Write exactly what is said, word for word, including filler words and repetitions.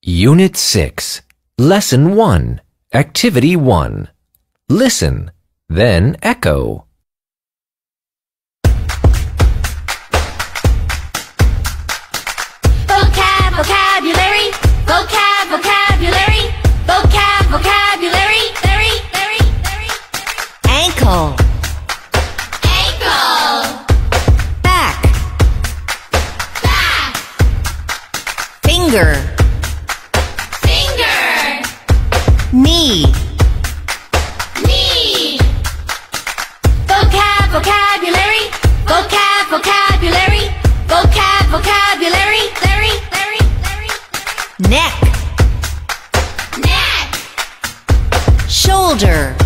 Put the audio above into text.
Unit six, Lesson one, Activity one. Listen, then echo. Vocab, vocabulary, vocab, vocabulary, vocab, vocabulary, very, very, very, very. Ankle, Ankle, back, back, finger, finger, knee, knee. Vocab, vocabulary, vocab, vocabulary, vocab, vocabulary, very, very, very, very. neck, Neck, shoulder,